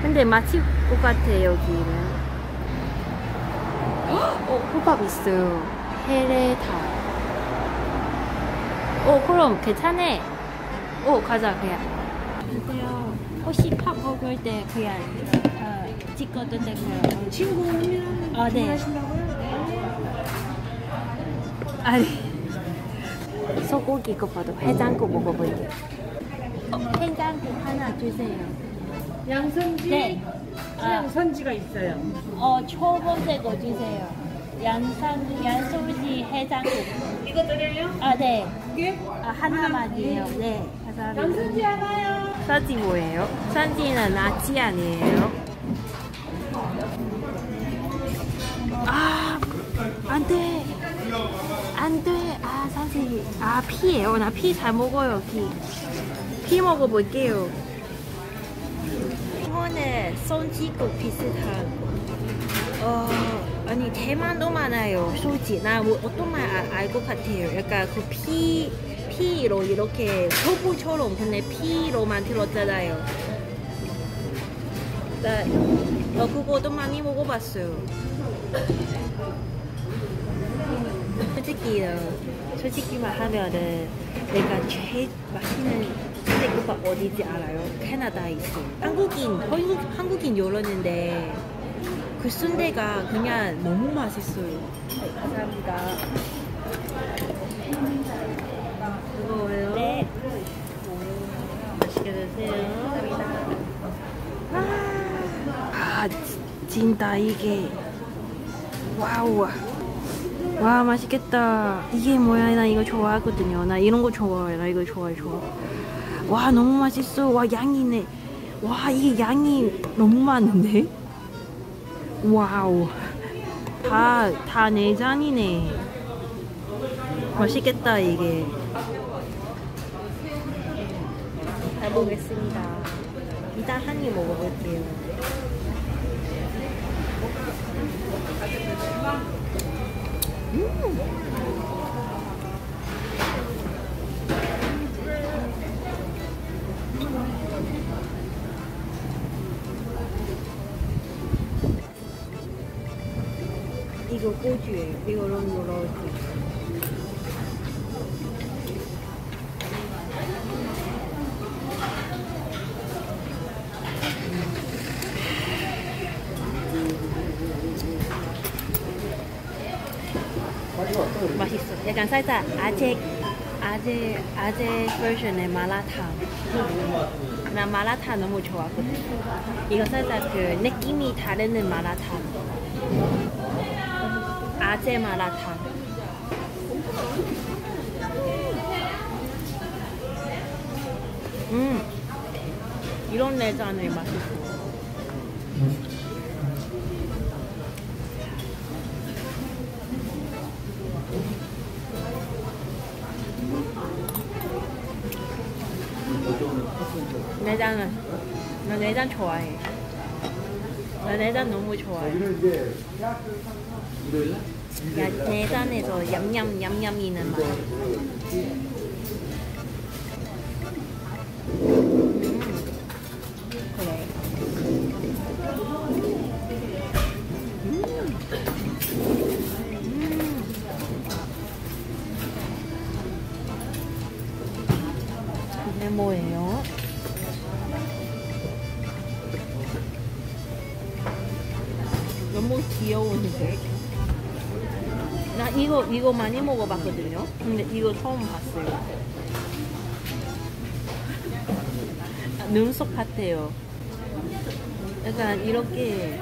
근데 맛집 똑같아 여기는. 호밥 있어요. 헤레타. 그럼 괜찮네. 가자 그냥. 근데요 혹시 밥 먹을 때 그냥 찍어도 되고요. 친구 오면 네. 하신다고요? 아니 소고기 이거 봐도 해장국 먹어볼게요. 해장국 하나 주세요. 양선지? 네. 양선지가 있어요. 첫 번째 거 주세요. 양소지 해장국. 이거 드려요? 네. 이게? 하나만이에요. 네. 감사합니다. 양선지 하나요? 산지 뭐예요? 산지는 나치 아니에요? 안 돼. 안 돼. 산지. 피예요. 나 피 잘 먹어요. 피 먹어볼게요. 이거는 손지국 비슷한 거. 아니 대만도 많아요. 솔직히 나 뭐 어떤 말 알 것 같아요. 약간 그 피로 이렇게 소부처럼 근데 피로만 들었잖아요. 나 그거도 많이 먹어봤어요. 솔직히 말하면은 내가 제일 맛있는 순대국밥 어디지 알아요? 캐나다에 있어요. 한국인 열었는데 그 순대가 그냥 너무 맛있어요. 네, 감사합니다. 뜨거워요? 네. 맛있게 드세요. 진짜 이게 와우. 와 맛있겠다. 이게 뭐야? 나 이거 좋아하거든요. 나 이런 거 좋아해. 나 이거 좋아해. 와 너무 맛있어. 와 양이네. 와 이게 양이 너무 많은데? 와우. 다 내장이네. 맛있겠다 이게. 잘 보겠습니다. 일단 한 입 먹어볼게요. 이거 꼬주예요. 이거 너무 넣어주세요. 맛있어. 약간 살짝 아재 버전의 마라탕. 나 마라탕 너무 좋아하거든. 이거 살짝 그 느낌이 다른 마라탕. 아재 마라탕. 이런 내장이 맛있어. 나 내장 좋아해. 나 내장 너무 좋아해. 내장에서 얌얌이는 맛. 그래. 이게 뭐예요? 너무 귀여운데? 나 이거 많이 먹어봤거든요? 근데 이거 처음 봤어요. 눈썹 같아요. 약간 이렇게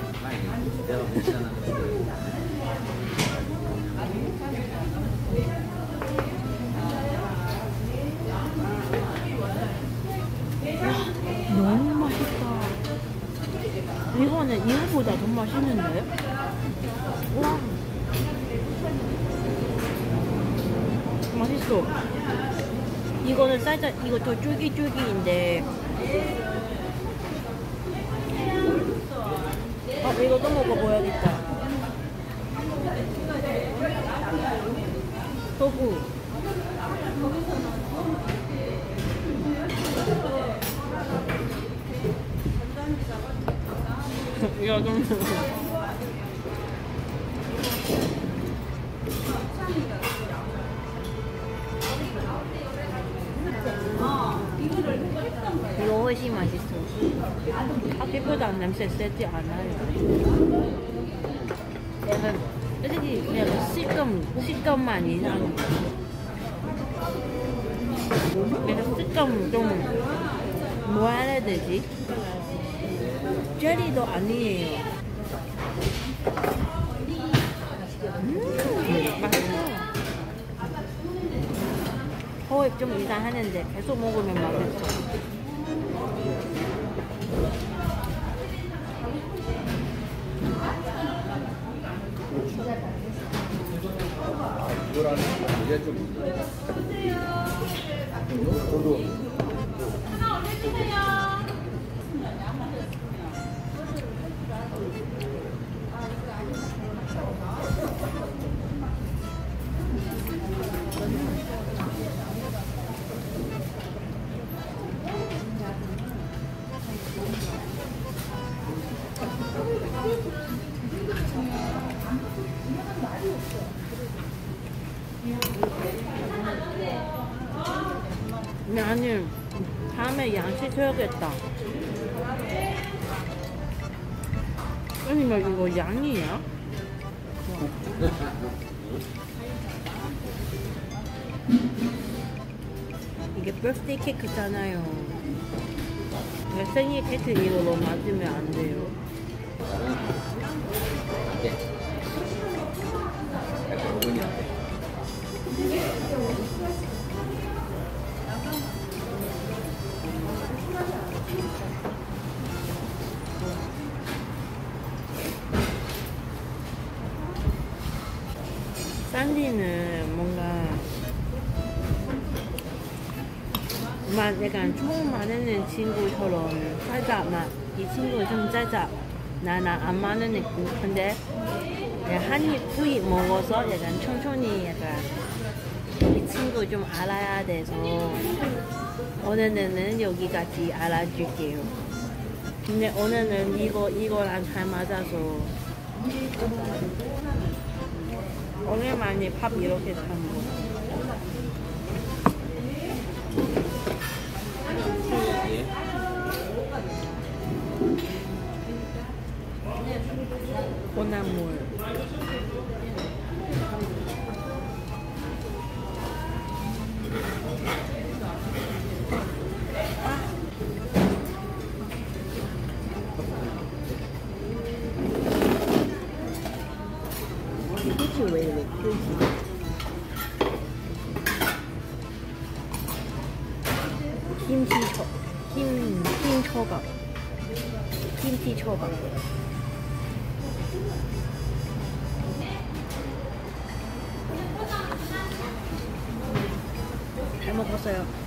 너무 맛있다. 이거는 이거보다 더 맛있는데? 와 맛있어. 이거는 살짝 이거 더 쫄깃쫄깃인데 이것도 먹어봐야겠다. 토fu 이거 좀. 이거 훨씬 맛있어. 아기보다 냄새 세지 않아요. 약간 솔직히 그냥 식감만 이상해. 그래서 식감 좀 뭐라 해야 되지? 젤리도 아니에요. 맛있어. 호흡 좀 이상하는데 계속 먹으면 맛있어. 이거랑 이게 좀 저도 아니 다음에 양식해야겠다. 아니면 이거 양이야? 이게 birthday 케이크잖아요. 생일 케이크 이걸로 맞으면 안 돼요. 산디는 뭔가 약간 처음 만나는 친구처럼 살짝 이 친구가 좀 살짝 나랑 안 맞는 느낌. 근데 한입 후입 먹어서 약간 천천히 약간 이 친구 좀 알아야 돼서 오늘은 여기까지 알아줄게요. 근데 오늘은 이거랑 잘 맞아서 오랜만에 밥 이렇게 잘 먹어. 콩나물. 끝이 왜 이래? 김치 초밥. 잘 먹었어요.